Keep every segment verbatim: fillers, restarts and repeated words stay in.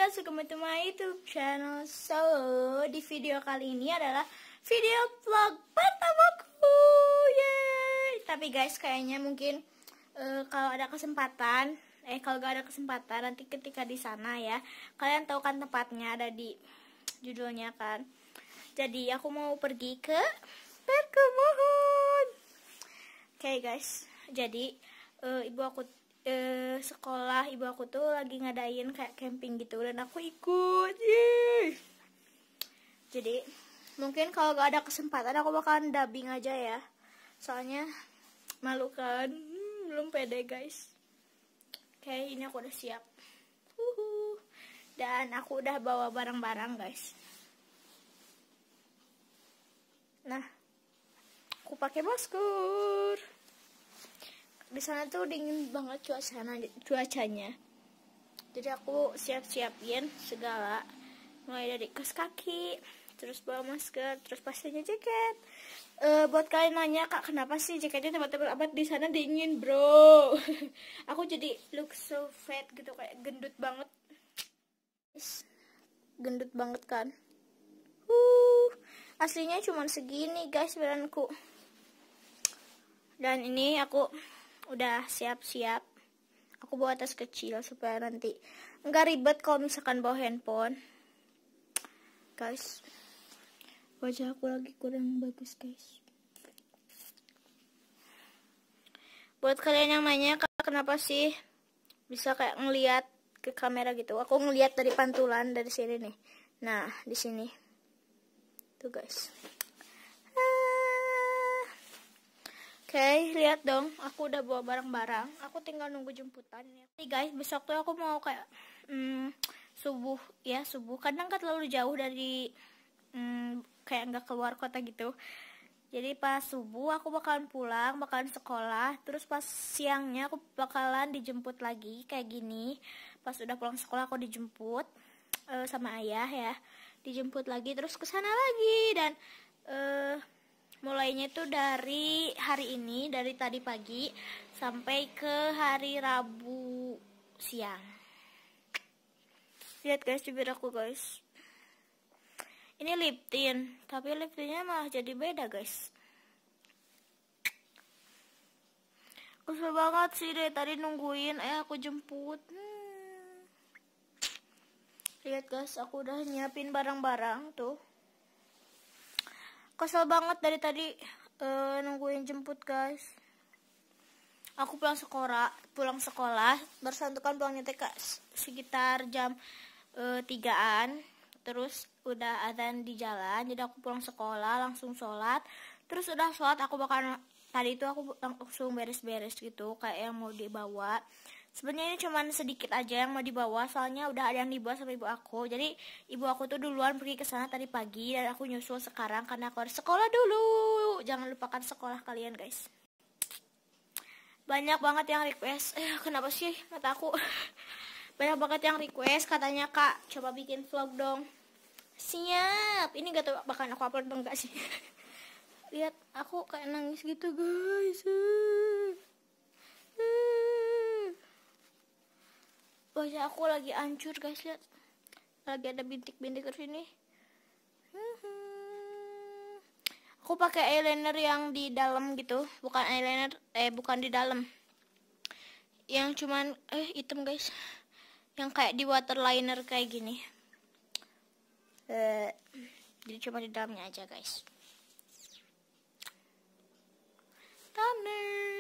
guys, welcome to my YouTube channel. So, di video kali ini adalah video vlog pertamaku. Yeay. Tapi guys, kayaknya mungkin uh, kalau ada kesempatan, eh kalau gak ada kesempatan nanti ketika di sana ya, kalian tahu kan tempatnya ada di judulnya kan. Jadi aku mau pergi ke perkebunan. Oke okay, guys, jadi uh, ibu aku uh, sekolah ibu aku tuh lagi ngadain kayak camping gitu dan aku ikut. Yeay. Jadi mungkin kalau gak ada kesempatan aku bakalan dubbing aja ya. Soalnya malu kan, hmm, belum pede guys. Oke, okay, ini aku udah siap. Uhuh. Dan aku udah bawa barang-barang guys. Nah, aku pakai masker. Di sana tuh dingin banget cuacanya, cuacanya. Jadi aku siap-siapin segala, mulai dari kaos kaki, terus bawa masker, terus pastinya jaket. Uh, buat kalian nanya, Kak, kenapa sih jaketnya tebal-tebal amat, di sana dingin, bro. Aku jadi look so fat gitu, kayak gendut banget. Gendut banget kan? Uh, aslinya cuma segini, guys, badanku. Dan ini aku udah siap-siap. Aku bawa tas kecil supaya nanti nggak ribet kalau misalkan bawa handphone. Guys, wajah aku lagi kurang bagus, guys. Buat kalian yang nanya, Kak, kenapa sih bisa kayak ngeliat ke kamera gitu? Aku ngeliat dari pantulan dari sini nih. Nah, di sini. Tuh, guys. Oke, okay, lihat dong, aku udah bawa barang-barang. Aku tinggal nunggu jemputan ya. Nih guys, besok tuh aku mau kayak hmm, subuh ya, subuh. Kadang kan terlalu jauh dari hmm, kayak nggak keluar kota gitu. Jadi pas subuh aku bakalan pulang, bakalan sekolah. Terus pas siangnya aku bakalan dijemput lagi kayak gini. Pas udah pulang sekolah aku dijemput uh, sama ayah ya. Dijemput lagi terus ke sana lagi dan uh, mulainya itu dari hari ini, dari tadi pagi sampai ke hari Rabu siang. Lihat guys bibir aku guys. Ini lip tint, tapi lip tintnya malah jadi beda guys. Kesel banget sih deh tadi nungguin, eh aku jemput. Hmm. Lihat guys, aku udah nyiapin barang-barang tuh. Kesel banget dari tadi uh, nungguin jemput guys. Aku pulang sekolah, pulang sekolah, barusan tuh kan pulangnya T K sekitar jam uh, tigaan. Terus udah adzan di jalan, jadi aku pulang sekolah langsung sholat. Terus udah sholat aku bakal tadi itu aku langsung beres-beres gitu kayak yang mau dibawa. Sebenarnya ini cuma sedikit aja yang mau dibawa, soalnya udah ada yang dibawa sama ibu aku. Jadi ibu aku tuh duluan pergi ke sana tadi pagi dan aku nyusul sekarang karena aku harus sekolah dulu. Jangan lupakan sekolah kalian guys. Banyak banget yang request. Eh kenapa sih mata aku? Banyak banget yang request katanya, Kak, coba bikin vlog dong. Siap. Ini gak tau bakal aku upload atau enggak sih. Lihat aku kayak nangis gitu guys. Wajah aku lagi hancur guys, lihat. Lagi ada bintik-bintik terus ini. Aku pakai eyeliner yang di dalam gitu, bukan eyeliner eh bukan di dalam. Yang cuman eh hitam guys. Yang kayak di waterliner kayak gini. Eh jadi cuma di dalamnya aja guys. Thumbnail.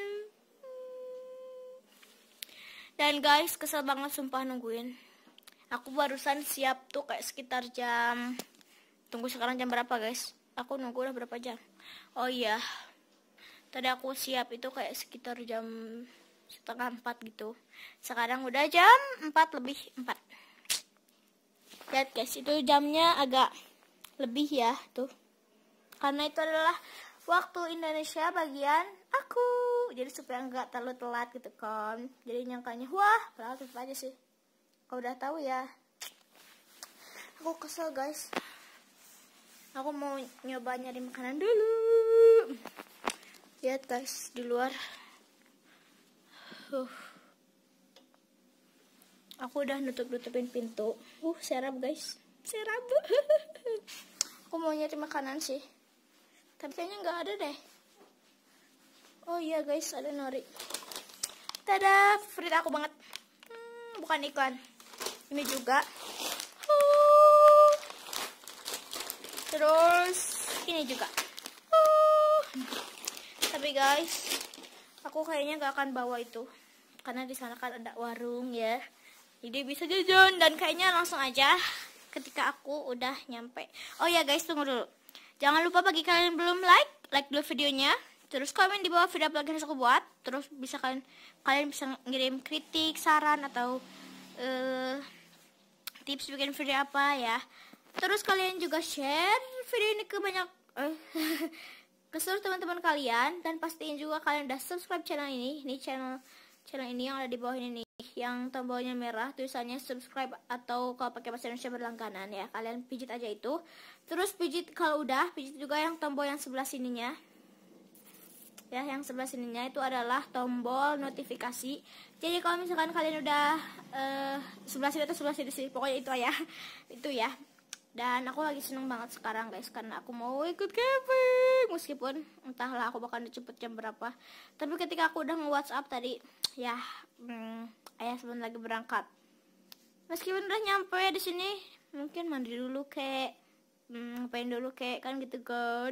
Dan guys, kesel banget sumpah nungguin. Aku barusan siap tuh kayak sekitar jam... Tunggu sekarang jam berapa guys? Aku nunggu udah berapa jam? Oh iya. Tadi aku siap itu kayak sekitar jam setengah empat gitu. Sekarang udah jam empat lebih empat. Lihat guys, itu jamnya agak lebih ya tuh. Karena itu adalah waktu Indonesia bagian aku. Jadi supaya nggak terlalu telat gitu kan. Jadi nyangkanya wah padahal tetap aja sih. Kau udah tahu ya. Aku kesel guys. Aku mau nyoba nyari makanan dulu. Lihat guys di luar. Uh. aku udah nutup-nutupin pintu. Uh, serap guys, serap. Aku mau nyari makanan sih, tapi kayaknya nggak ada deh. Oh iya guys, ada nori. Tada, favorit aku banget. Hmm, bukan iklan. Ini juga. Uh. Terus ini juga. Uh. Tapi guys, aku kayaknya nggak akan bawa itu, karena di sana kan ada warung ya. Jadi bisa jajan, dan kayaknya langsung aja ketika aku udah nyampe. Oh ya guys, tunggu dulu. Jangan lupa bagi kalian yang belum like, like dulu videonya. Terus komen di bawah video apa lagi harus aku buat. Terus bisa kalian kalian bisa ngirim kritik, saran atau uh, tips bikin video apa ya. Terus kalian juga share video ini ke banyak uh, ke seluruh teman-teman kalian, dan pastiin juga kalian udah subscribe channel ini. Ini channel channel ini yang ada di bawah ini nih, yang tombolnya merah tulisannya subscribe, atau kalau pakai bahasa Indonesia berlangganan ya, kalian pijit aja itu. Terus pijit, kalau udah pijit juga yang tombol yang sebelah sininya ya, yang sebelah sininya itu adalah tombol notifikasi. Jadi kalau misalkan kalian udah uh, sebelah sini atau sebelah sini sih, pokoknya itu ya itu ya. Dan aku lagi seneng banget sekarang guys, karena aku mau ikut camping, meskipun entahlah aku bakal dijemput jam berapa. Tapi ketika aku udah nge-WhatsApp tadi ya, hmm, ayah sebentar lagi berangkat. Meskipun udah nyampe di sini, mungkin mandi dulu kek, hmm, ngapain dulu kek, kan gitu kan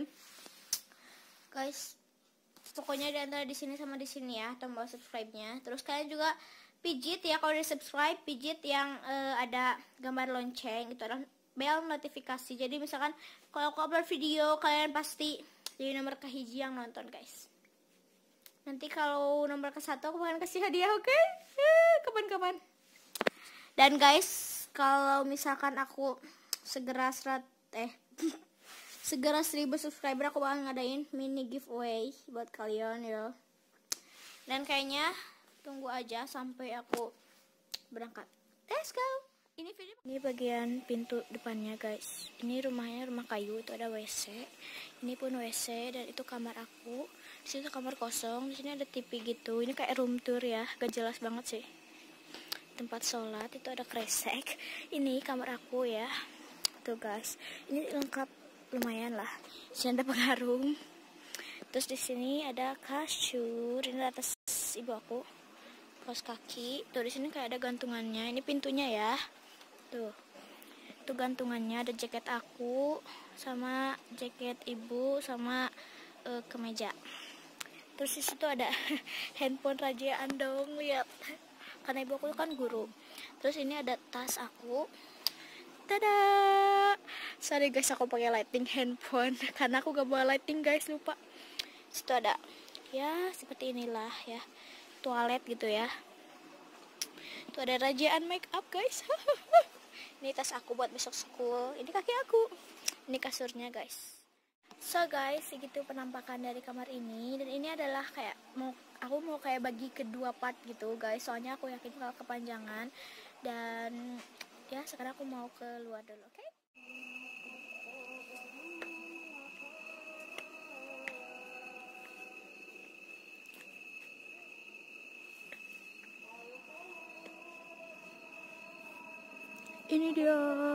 guys. Pokoknya di antara di sini sama di sini ya tombol subscribe-nya. Terus kalian juga pijit ya, kalau udah subscribe pijit yang uh, ada gambar lonceng, itu adalah bel notifikasi. Jadi misalkan kalau aku upload video, kalian pasti jadi nomor kehiji yang nonton guys. Nanti kalau nomor ke satu aku bakal kasih hadiah, oke? Okay? Eh, kapan-kapan. Dan guys, kalau misalkan aku segera serat eh segera seribu subscriber, aku bakal ngadain mini giveaway buat kalian ya. Dan kayaknya tunggu aja sampai aku berangkat. Let's go. Ini video ini bagian pintu depannya guys. Ini rumahnya rumah kayu, itu ada W C. Ini pun W C, dan itu kamar aku. Di situ kamar kosong, di sini ada T V gitu. Ini kayak room tour ya, gak jelas banget sih. Tempat sholat, itu ada kresek. Ini kamar aku ya. Tuh guys, ini lengkap, lumayan lah. Di sini ada pengarum. Terus di sini ada kasur. Ini atas ibu aku, kaos kaki. Tuh di sini kayak ada gantungannya. Ini pintunya ya. Tuh, itu gantungannya, ada jaket aku sama jaket ibu sama uh, kemeja. Terus di situ ada handphone rajaan dong, lihat. Karena ibu aku kan guru. Terus ini ada tas aku. Tada! Sorry guys, aku pakai lighting handphone karena aku gak bawa lighting guys, lupa. Situ ada ya seperti inilah ya, toilet gitu ya. Tuh ada rajaan make up guys. Ini tas aku buat besok school. Ini kaki aku. Ini kasurnya guys. So guys, segitu penampakan dari kamar ini. Dan ini adalah kayak mau aku mau kayak bagi kedua part gitu guys. Soalnya aku yakin kalau kepanjangan. Dan ya sekarang aku mau keluar dulu, oke? Okay? Ini dia.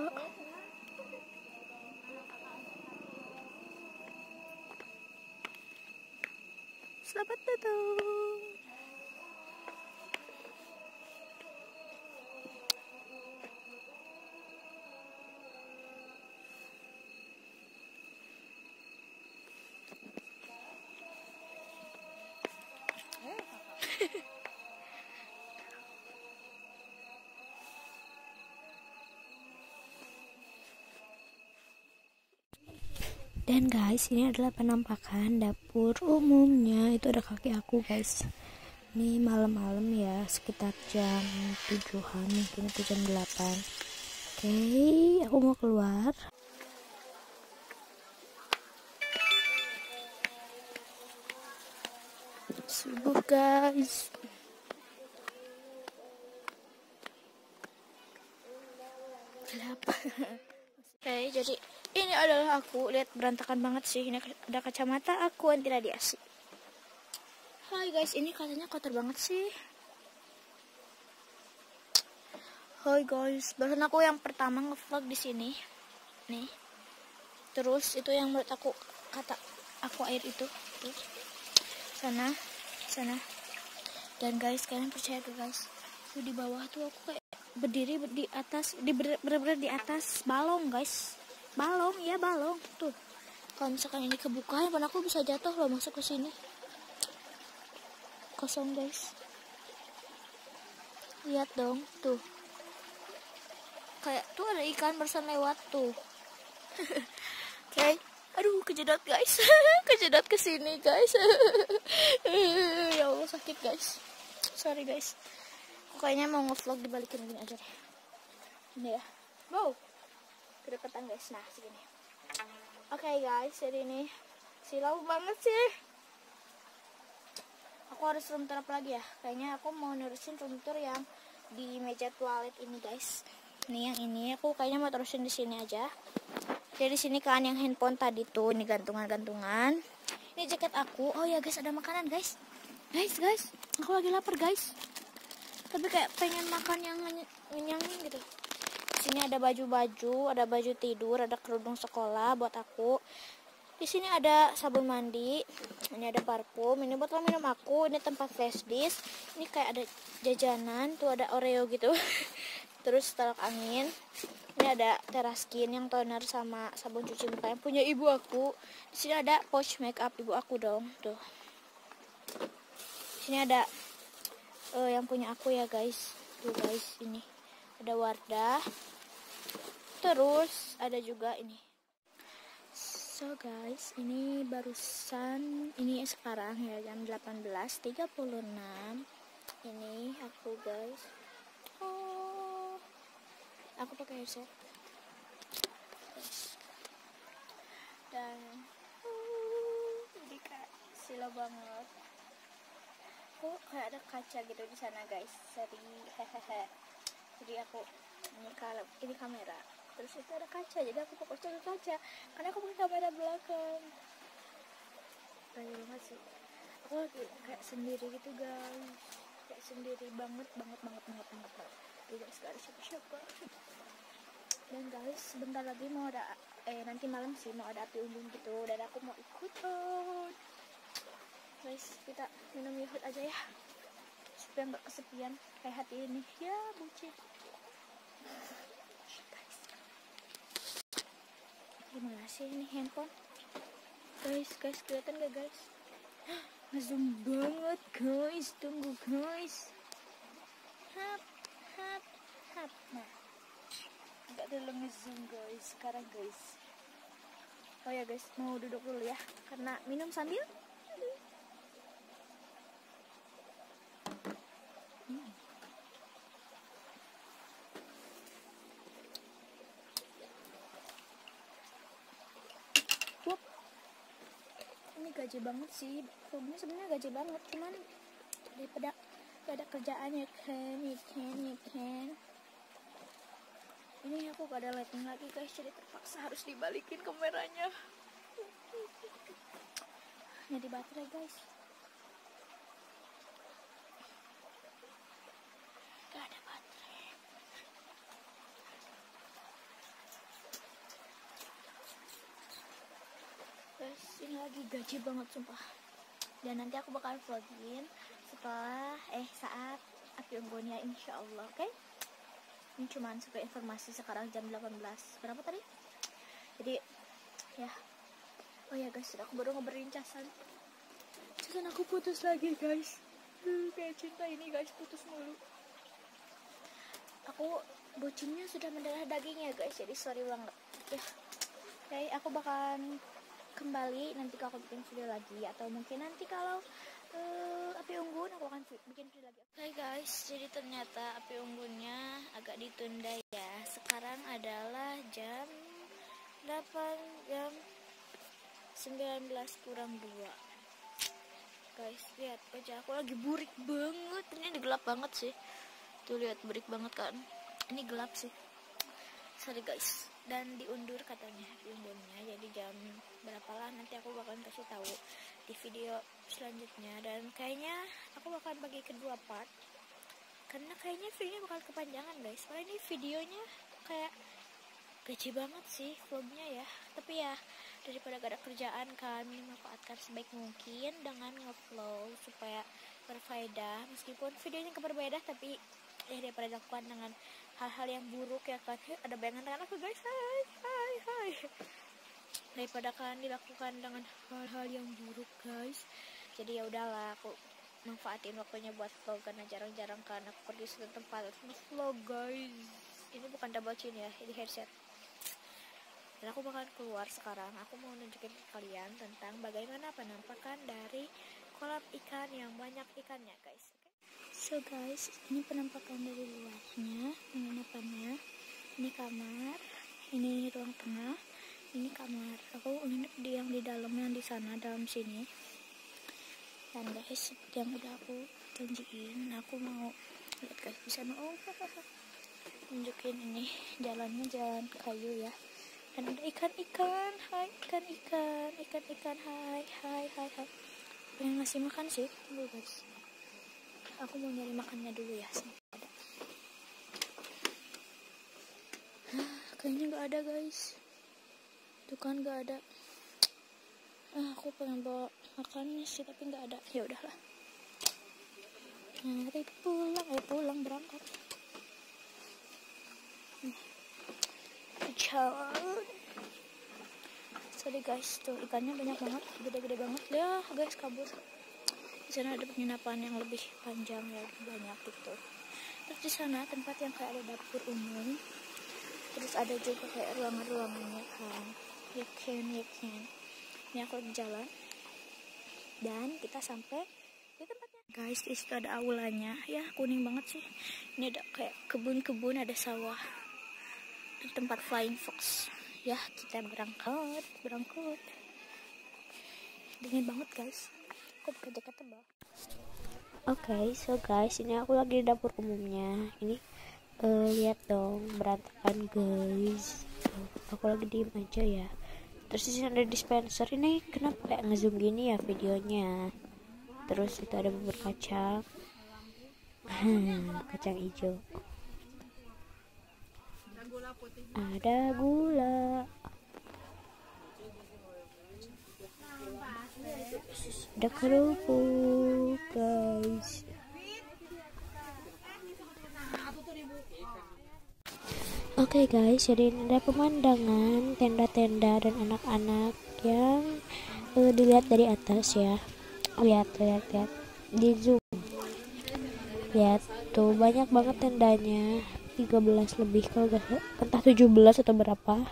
Selamat datang. Dan guys, ini adalah penampakan dapur umumnya. Itu ada kaki aku guys. Ini malam-malam ya, sekitar jam tujuhan, mungkin itu jam delapan. Oke, aku mau keluar. Subuh guys. Gelap. Oke, jadi ini adalah aku. Lihat berantakan banget sih. Ini ada kacamata aku yang tidak diasi. Hai guys, ini katanya kotor banget sih. Hai guys, barusan aku yang pertama ngevlog di sini. Nih. Terus itu yang menurut aku kata aku air itu. Tuh. Sana, sana. Dan guys, kalian percaya tuh guys. Tuh di bawah tuh aku kayak berdiri di atas, di bener-bener di atas balong guys. Balong, ya balong. Tuh. Kalau misalkan ini kebuka, handphone aku bisa jatuh loh masuk ke sini. Kosong guys. Lihat dong, tuh. Kayak tuh ada ikan barusan lewat tuh. Oke, okay. Aduh kejedot guys, kejedot ke sini guys. Ya Allah sakit guys. Sorry guys. Aku kayaknya mau ngevlog dibalikin gini aja deh. Ini ya. Wow. Kedekatan guys. Nah segini. Oke okay, guys, jadi ini silau banget sih. Aku harus room tour apa lagi ya? Kayaknya aku mau nerusin room tour yang di meja toilet ini guys. Nih yang ini aku kayaknya mau terusin di sini aja. Jadi sini kan yang handphone tadi tuh, ini gantungan-gantungan. Ini jaket aku. Oh ya guys, ada makanan guys. Guys, guys, aku lagi lapar guys. Tapi kayak pengen makan yang ngenyangin gitu. Sini ada baju-baju, ada baju tidur, ada kerudung sekolah buat aku. Di sini ada sabun mandi, ini ada parfum, ini botol minum aku, ini tempat flash disk, ini kayak ada jajanan, tuh ada Oreo gitu. Terus tolak angin. Ini ada Teraskin yang toner sama sabun cuci muka yang punya ibu aku. Di sini ada pouch makeup ibu aku dong, tuh. Di sini ada uh, yang punya aku ya guys, tuh guys ini ada Wardah. Terus ada juga ini. So guys, ini barusan, ini sekarang ya jam delapan belas tiga puluh enam. Ini aku guys. Oh, aku pakai headset. Dan uh, ini kayak silau banget. Oh, kayak ada kaca gitu di sana guys. Jadi hehehe. Jadi aku ini kalau ini kamera. Terus itu ada kaca, jadi aku fokusnya ke kaca karena aku pakai kamera belakang. Kayak banget sih. Aku lagi kayak sendiri gitu guys, kayak sendiri banget banget banget banget banget banget. Tidak sekali siapa-siapa. Dan guys, sebentar lagi mau ada eh nanti malam sih mau ada api unggun gitu dan aku mau ikut. Oh. Guys, kita minum yogurt aja ya supaya nggak kesepian kayak hati ini. Ya bucin. Gimana sih ini handphone guys, guys kelihatan gak guys? Ngezoom banget guys, tunggu guys. Hap hap hap. Nah agak dulu ngezoom guys sekarang guys. Oh ya guys, mau duduk dulu ya karena minum sambil hmm. Ini gaji banget sih, ini sebenarnya gaji banget, cuman daripada gak ada kerjaannya kan, ya kan, ya kan. Ini aku gak ada lighting lagi guys, jadi terpaksa harus dibalikin kameranya. Jadi baterai guys. Gak ada baterai. Guys, ini lagi gaji banget sumpah. Dan nanti aku bakal vlogin setelah eh saat api unggunnya insya Allah, oke? Okay? Ini cuman sebagai informasi sekarang jam delapan belas berapa tadi? Jadi ya, oh ya guys, aku baru ngeberiin casan. Casan aku putus lagi guys. Uh, kayak cinta ini guys, putus mulu. Aku bucinnya sudah mendarah dagingnya guys, jadi sorry banget. Ya, oke, okay, aku bakalan kembali nanti kalau aku bikin video lagi atau mungkin nanti kalau uh, api unggun aku akan bikin video lagi. Oke okay guys, jadi ternyata api unggunnya agak ditunda ya. Sekarang adalah jam delapan, jam sembilan belas kurang dua. Guys, lihat wajah aku lagi burik banget. Ini gelap banget sih. Tuh lihat, burik banget kan. Ini gelap sih. Sorry guys. Dan diundur katanya diundurnya, jadi jam berapa lah nanti aku bakalan kasih tahu di video selanjutnya. Dan kayaknya aku bakalan bagi kedua part karena kayaknya videonya bakal kepanjangan guys. Soalnya ini videonya kayak gaji banget sih vlognya ya. Tapi ya daripada gak ada kerjaan kan, memanfaatkan sebaik mungkin dengan nge-vlog supaya berfaedah. Meskipun videonya berbeda tapi ya daripada dilakukan dengan hal-hal yang buruk ya kan. Ada bayangan tangan aku guys. Hai hai hai. Daripada kalian dilakukan dengan hal-hal yang buruk guys. Jadi ya udahlah, aku manfaatin waktunya buat vlog karena jarang-jarang kan aku pergi ke tempat vlog guys. Ini bukan double chin ya, ini headset. Dan aku bakal keluar sekarang. Aku mau nunjukin ke kalian tentang bagaimana penampakan dari kolam ikan yang banyak ikannya guys. Okay? So guys, ini penampakan dari luarnya, penginapannya. Ini kamar, ini ruang tengah, ini kamar. Aku nginep di yang di dalam, yang di sana, dalam sini. Dan guys, yang udah aku janjiin, aku mau lihat guys di sana. Oh, tunjukin ini jalannya, jalan kayu ya. Dan ada ikan-ikan, hai ikan-ikan, ikan-ikan, hai, hai, hai, hai. Pengen ngasih makan sih, tunggu guys. Aku mau nyari makannya dulu ya. Ada. Kayaknya nggak ada guys. Tuh kan nggak ada. Ah, aku pengen bawa makannya sih tapi nggak ada. Ya udahlah. Mari pulang, eh pulang berangkat. Jalan. Sorry guys, tuh ikannya banyak banget, gede-gede banget. Ya guys, kabur. Di sana ada penginapan yang lebih panjang ya, lebih banyak gitu. Terus di sana tempat yang kayak ada dapur umum. Terus ada juga kayak ruangan-ruangannya kan. You can, you can. Ini aku lagi jalan dan kita sampai di tempatnya guys. Di situ ada aulanya ya, kuning banget sih. Ini ada kayak kebun-kebun, ada sawah dan tempat flying fox ya. Kita berangkat berangkat dingin banget guys. Aku pakai jaket tebal. Oke, okay, so guys, ini aku lagi di dapur umumnya. Ini uh, lihat dong berantakan guys. Tuh, aku lagi diem aja ya. Terus di sini ada dispenser. Ini kenapa kayak ngezoom gini ya videonya. Terus itu ada bubur kacang. Kacang hijau. Ada gula. Ada kerupuk guys. Oke okay guys, jadi ini ada pemandangan tenda-tenda dan anak-anak yang uh, dilihat dari atas ya. Lihat, lihat, lihat. Di zoom. Lihat tuh, banyak banget tendanya. tiga belas lebih, kalau gak entah tujuh belas atau berapa.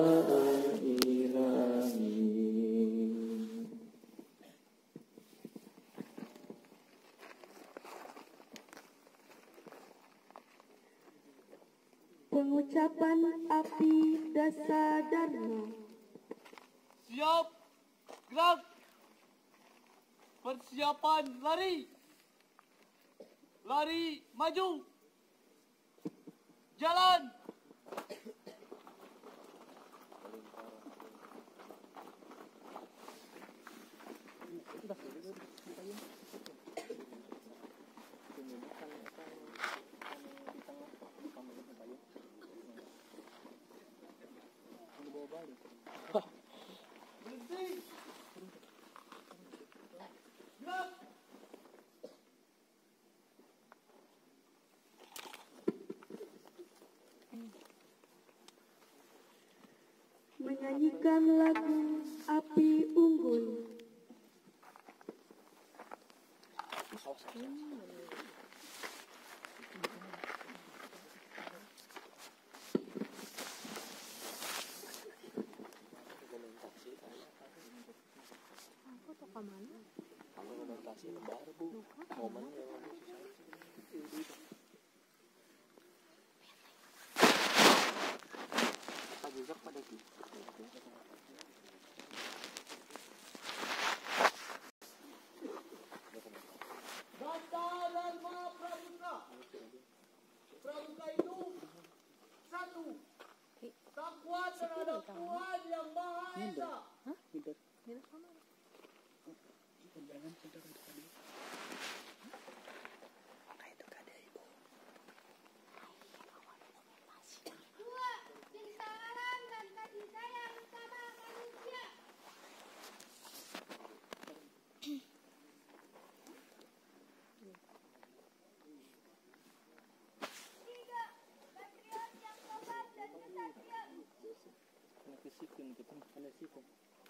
Pengucapan api dasa dharma. Siap, gerak, persiapan lari, lari maju, jalan. Berhenti. Gerak. Menyanyikan lagu Api Unggul. Kalau orientasi lebar bu, momennya juga pada gitu. Data Dharma Pramuka. Pramuka itu satu, takwa terhadap Tuhan yang Maha Esa. sikun kita ada sikun.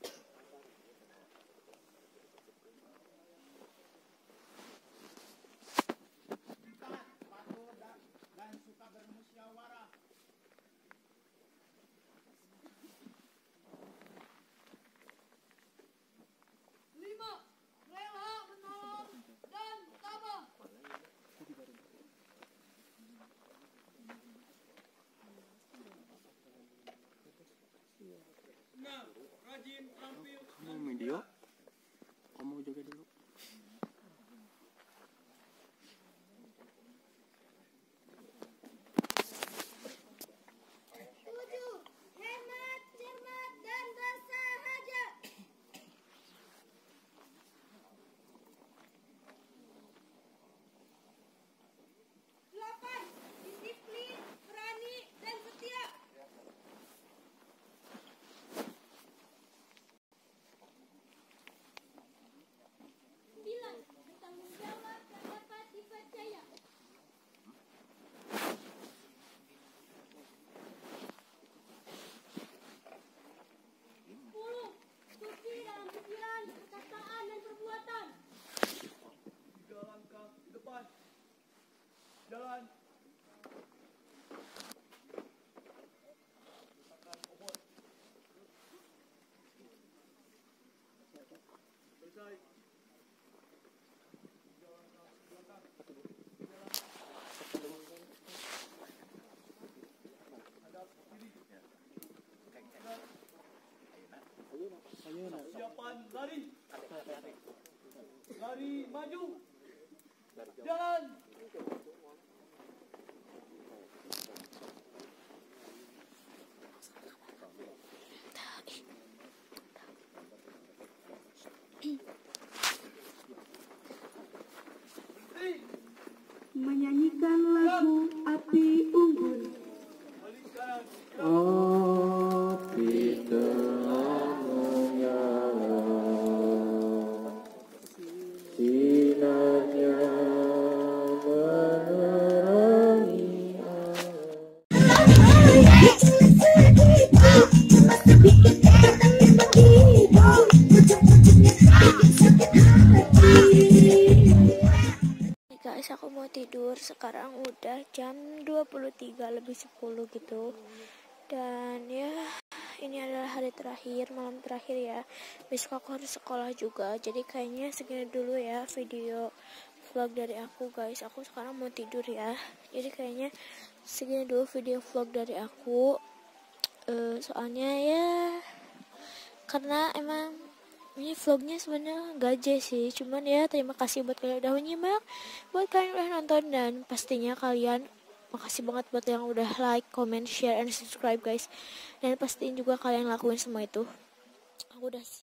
Kamu video, kamu juga dulu. Tujuh, hemat, cermat, dan bersahaja. Delapan, disiplin, berani, dan setia. Sembilan, bertanggung jawab dan dapat dipercaya. Sepuluh, suci dalam pikiran, perkataan, dan perbuatan. Tiga langkah ke depan. Jalan. Selesai. Siapan lari. Lari maju. Jalan. Menyanyikan lagu Api Unggul. Balik sekarang. Api telah menyala, sinarnya menerangi Guys, aku mau tidur. Sekarang udah jam dua puluh tiga lebih sepuluh gitu. Dan ya, ini adalah hari terakhir, malam terakhir ya. Besok aku harus sekolah juga. Jadi kayaknya segini dulu ya video vlog dari aku, guys. Aku sekarang mau tidur ya. Jadi kayaknya segini dulu video vlog dari aku. Uh, soalnya ya, karena emang ini vlognya sebenarnya gaje sih, cuman ya terima kasih buat kalian udah menyimak, buat kalian udah nonton, dan pastinya kalian makasih banget buat yang udah like, comment, share, and subscribe guys. Dan pastiin juga kalian lakuin semua itu. Aku udah